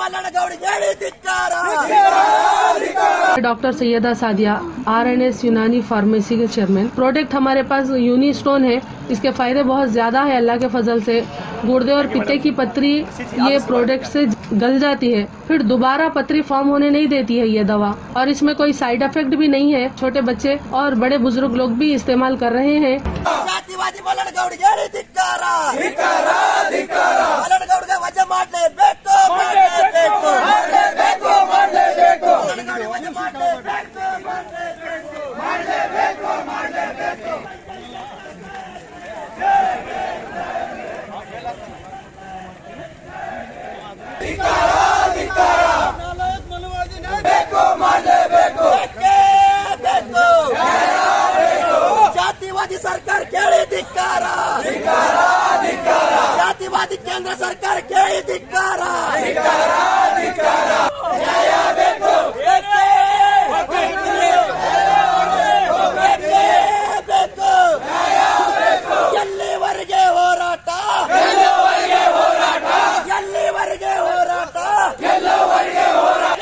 Doctor Sayeda Sadia RNS Unani pharmacy के chairman. Product हमारे पास यूनिस्टोन है, इसके फायदे बहुत ज्यादा है अल्लाह के फजल से। गुर्दे और पित्ते की पथरी ये प्रोडक्ट से गल जाती है, फिर दोबारा पथरी फॉर्म होने नहीं देती है ये दवा, और इसमें कोई साइड इफेक्ट भी नहीं है। छोटे बच्चे और बड़े बुजुर्ग लोग भी इस्तेमाल कर रहे हैं। ಜಾತಿವಾದಿ ಸರ್ಕಾರ ಕೇಳಿ ಧಿಕ್ಕಾರ, ಜಾತಿವಾದಿ ಕೇಂದ್ರ ಸರ್ಕಾರ ಕೇಳಿ ಧಿಕ್ಕಾರ, ನ್ಯಾಯ ಬೇಕು, ಎಲ್ಲಿವರೆಗೆ ಹೋರಾಟ, ಎಲ್ಲಿವರೆಗೆ ಹೋರಾಟ, ಎಲ್ಲವರೆಗೆ ಹೋರಾಟ,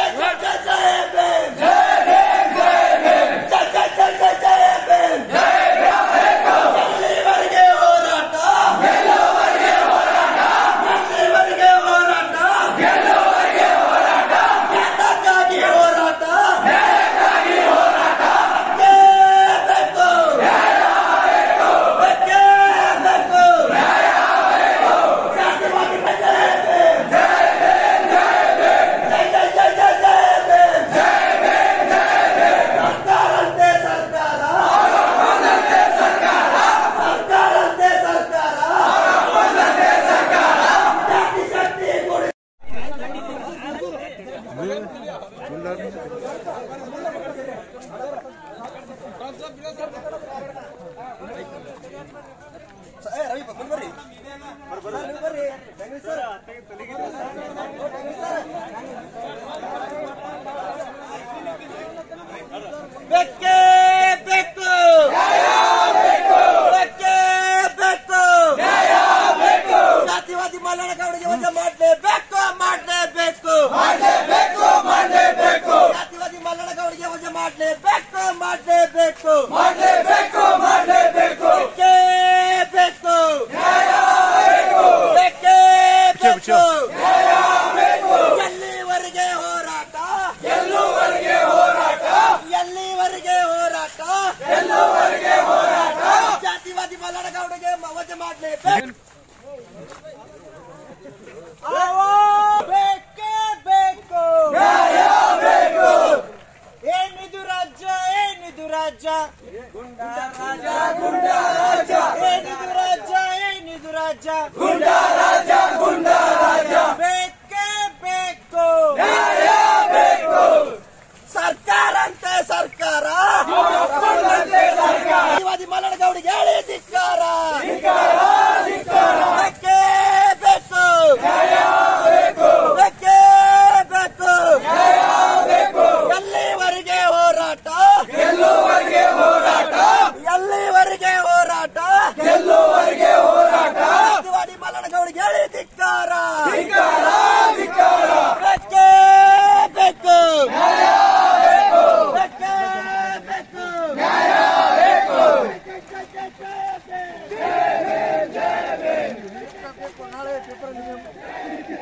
ಜಾತಿವಾದಿ ಮಲ್ಲನಗೌಡರಿಗೆ ವಜಾ ಮಾಡಲೇಬೇಕು, ಜಾತಿವಾದಿ ಮಲ್ಲನಗೌಡರಿಗೆ ವಜಾ ಮಾಡಲೇಬೇಕು, ಎಲ್ಲಿವರೆಗೆ ಹೋರಾಟ, ಎಲ್ಲಿವರೆಗೆ ಹೋರಾಟ, ಜಾತಿವಾದಿ ಮಲ್ಲನಗೌಡರಿಗೆ ವಜಾ ಮಾಡಲೇಬೇಕು. ಏನಿದು ರಾಜ್ಯ, ಏನಿದು ರಾಜ್ಯ, ಗುಂಡಾ ರಾಜ, ಗುಂಡಾ ರಾಜ, ಏನಿದು ರಾಜ್ಯ, ಏನಿದು ರಾಜ್ಯ, ಗುಂಡಾ ರಾಜ, ಗುಂಡಾ ರಾಜ, ಬೇಕೇ ಬೇಕು, ನ್ಯಾಯ ಬೇಕು, ಸರ್ಕಾರ ಅಂತೆ ಸರ್ಕಾರ, ಜಾತಿವಾದಿ ಮಲ್ಲನಗೌಡರಿಗೆ ಹೇಳಿ ಧಿಕ್ಕಾರ, ಬೇಕೇ ಬೇಕು, ನ್ಯಾಯ ಬೇಕು, ಬೇಕೇ ಬೇಕು, ನ್ಯಾಯ ಬೇಕು, ಎಲ್ಲಿವರೆಗೆ ಹೋರಾಟ, ಎಲ್ಲಿವರೆಗೆ ಹೋರಾಟ, ಜಾತಿವಾದಿ ಮಲ್ಲನಗೌಡರಿಗೆ ಹೇಳಿ ಧಿಕ್ಕಾರ, ಬೇಕೇ ಬೇಕು, ನ್ಯಾಯ ಬೇಕು, ಬೇಕೇ ಬೇಕು, ನ್ಯಾಯ ಬೇಕು, ನಾಳೆ ಪೇಪರ್